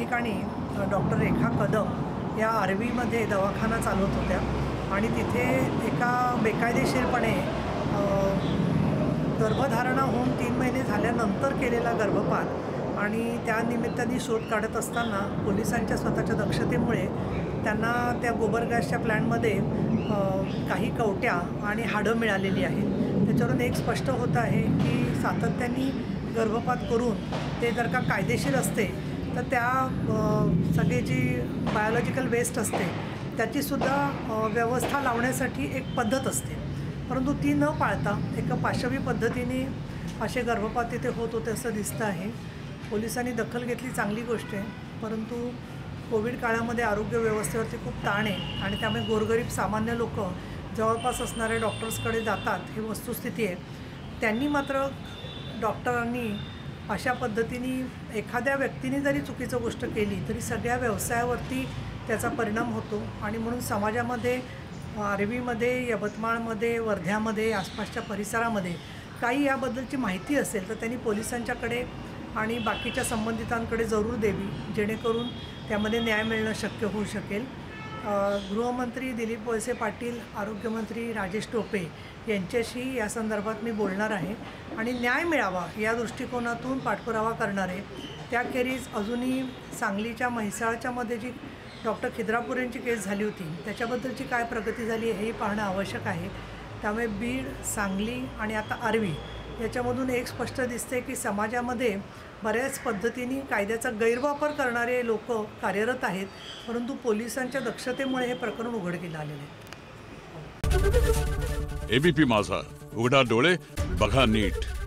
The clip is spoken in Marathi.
ठिकाणी डॉक्टर रेखा कदम या आर्वीमध्ये दवाखाना चालवत होत्या आणि तिथे एका बेकायदेशीरपणे गर्भधारणा होऊन 3 महिने झाल्यानंतर केलेला गर्भपात आणि त्या निमित्ताने शोध काढत असताना पोलिसांच्या स्वतःच्या दक्षतेमुळे त्यांना त्या गोबर गॅसच्या प्लॅनमध्ये काही कवट्या आणि हाडं मिळालेली आहेत। त्याच्यावरून एक स्पष्ट होत आहे की सातत्याने गर्भपात करून ते जर का कायदेशीर असते तर त्या सगळी जी बायोलॉजिकल वेस्ट असते त्याचीसुद्धा व्यवस्था लावण्यासाठी एक पद्धत असते, परंतु ती न पाळता एका पाशवी पद्धतीने असे गर्भपात तिथे होत होते असं दिसतं आहे। पोलिसांनी दखल घेतली, चांगली गोष्ट आहे, परंतु कोविड काळामध्ये आरोग्य व्यवस्थेवरती खूप ताण आहे आणि त्यामुळे गोरगरीब सामान्य लोक जवळपास असणाऱ्या डॉक्टर्सकडे जातात, ही वस्तुस्थिती आहे। त्यांनी मात्र डॉक्टरांनी अशा पद्धतीने एखाद्या व्यक्तीने जरी चुकीचं गोष्ट केली तरी सगळ्या व्यवसायावरती त्याचा परिणाम होतो आणि म्हणून समाजामध्ये आर्वीमध्ये, यवतमाळमध्ये, वर्ध्यामध्ये, आसपासच्या परिसरामध्ये काही याबद्दलची माहिती असेल तर त्यांनी पोलिसांच्याकडे आणि बाकीच्या संबंधितांकडे जरूर द्यावी, जेणेकरून त्यामध्ये न्याय मिळणं शक्य होऊ शकेल। गृहमंत्री दिलीप वळसे पाटील, आरोग्यमंत्री राजेश टोपे यांच्याशी या संदर्भात मी बोलणार आहे आणि न्याय मिळावा या दृष्टिकोनातून पाठपुरावा करणार आहे। त्याखेरीज अजूनही सांगलीच्या म्हैसाळच्यामध्ये जी डॉक्टर खिद्रापूर यांची केस झाली होती त्याच्याबद्दलची काय प्रगती झाली हेही पाहणं आवश्यक आहे। त्यामुळे बीड, सांगली आणि आता आर्वी याच्यामधून एक स्पष्ट दिसते की समाजामध्ये बऱ्याच पद्धतीने कायद्याचा गैरवापर करणारे लोक कार्यरत आहेत, परंतु पोलिसांच्या दक्षतेमुळे हे प्रकरण उघडकीला आलेले आहे। एबीपी माझा, उघडा डोळे बघा नीट।